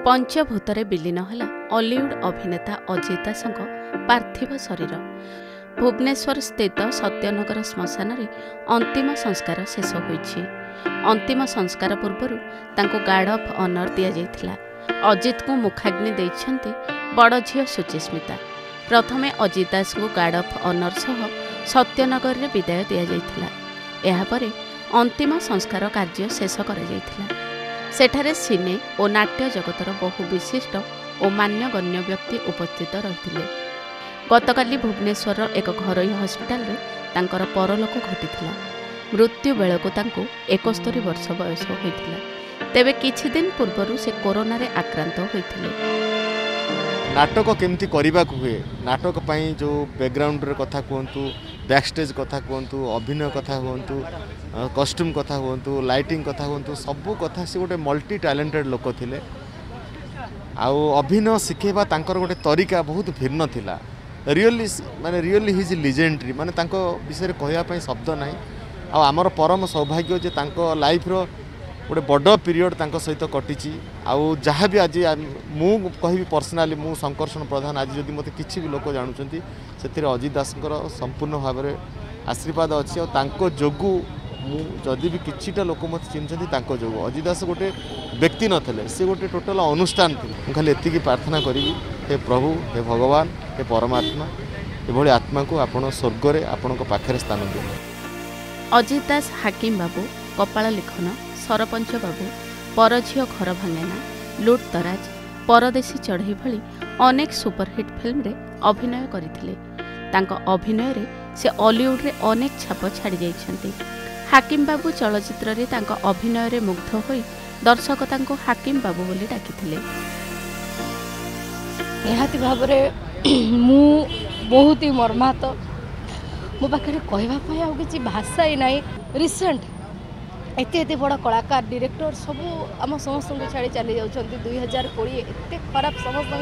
पंचभूतरे विलीन है हॉलीवुड अभिनेता अजित दासଙ୍କ पार्थिव शरीर भुवनेश्वर स्थित सत्यनगर श्मशान रे अंतिम संस्कार शेष होईछि। अंतिम संस्कार पूर्व गार्ड ऑफ ऑनर दिया जायथिला। अजित को मुखाग्नि देइछन्ति बड़ झियो सुचिस्मिता। प्रथमे अजित दास को गार्ड ऑफ ऑनर सह सत्यनगर रे विदाय दिया जायथिला। एहा परे अंतिम संस्कार कार्य शेष करा जायथिला। सेठारे सिने और नाट्य जगतर बहु विशिष्ट और मान्यगण्य व्यक्ति उपस्थित रही। गतकाली भुवनेश्वर एक घरोई हस्पिटाल रे तांकर परलोक घटिथिला। मृत्यु बेलको तांको 71 वर्ष बयस होइथिला। तेबे किछि दिन पूर्वरु से कोरोना रे आक्रांत होइथिले। नाटक केमती करिबा को हुए नाटक पई जो बैकग्राउंड रे कथा कहंतु बैक स्टेज कथा कहंतु अभिनय कथा कहंतु कॉस्ट्यूम कथा कहंतु लाइटिंग कथा कहंतु सबु कथा से गोटे मल्टी टैलेंटेड लोक थिले। आउ अभिनय शिखेबा तांकर गोटे तरीका बहुत भिन्न थिला। रियली हिज लिजेंडरी माने तांको विषय कहया पई शब्द नाही। आ हमर परम सौभाग्य जे तांको लाइफ रो गोटे बड़ पीरियड तांको सहित कटिची। आउ जहाँ भी आज मु कहि पर्सनाली मु संकर्षण प्रधान आज जदि मते किछि भी लोक जानुचंती सेतिर अजित दासकर संपूर्ण भाव में आशीर्वाद अच्छी। और तांको जोगु मु जदि भी किछिटा लोक मते चिन्हचंती तांको जोगु। अजित दास गोटे व्यक्ति नथिले, से गोटे टोटल अनुष्ठान थिले। मु खाली एतिकी प्रार्थना करिवि, हे प्रभु, हे भगवान, हे परमात्मा, एभली आत्मा को आपण स्वर्ग रे आपणक पाखरे स्थान दियो। अजित दास हाकिम बाबू, कपाल लिखन, सरपंच बाबू, परझियो घर भांगेना, लुट तराज, परदेशी चढ़ई भली अनेक सुपरहिट फिल्म रे अभिनय करथिले। तांको अभिनय रे से हॉलीवुड रे अनेक छाप छाड़ी जाइछन्ति। हाकिम बाबू चलचित्र रे तांको अभिनय रे मुग्ध होई दर्शक तांको हाकिम बाबू बोली डाकिथिले। निहाती भाव रे मु बहुत ही मर्माहत। मो पाखे कहवा आ कि भाषा ही नाई। रिसेंट एते बड़ कलाकार डायरेक्टर सबू आम समस्त को छाड़ी चली जाउछन्ति। 2020 एते खराब समस्त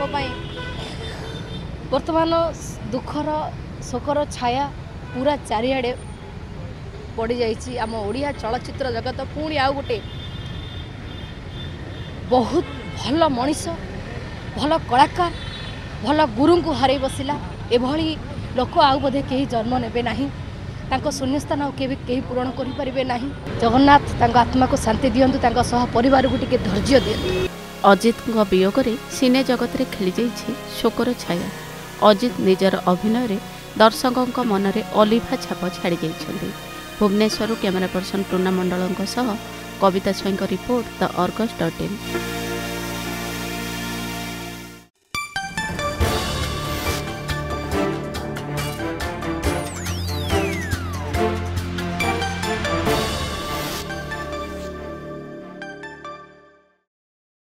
वर्तमान दुखर शोकर छाया पूरा चारिआडे पड़ जाइछि। आम ओडिया चलचित्र जगत पुणी आउ गोटे बहुत भल मनीष, भल कलाकार, भल गुरु को हरई बसिला। एभली लोक आउ बोधे कहीं जन्म नेबे नाही। तांको शून्यस्थान कहीं पूरण करें ना। जगन्नाथ तांको आत्मा को शांति दियंतु, तांको सह परिवार को टिके धैर्य दियंतु। अजित वियोग रे सिने जगत रे खेली जाइछि शोकर छाया। अजित निजर अभिनय रे दर्शकों मन रे अलिभा छाप छाड़ी जाइछन्ति। भुवनेश्वर कैमरा पर्सन टूना मंडल सह कविता स्वाई रिपोर्ट द अर्गस.in।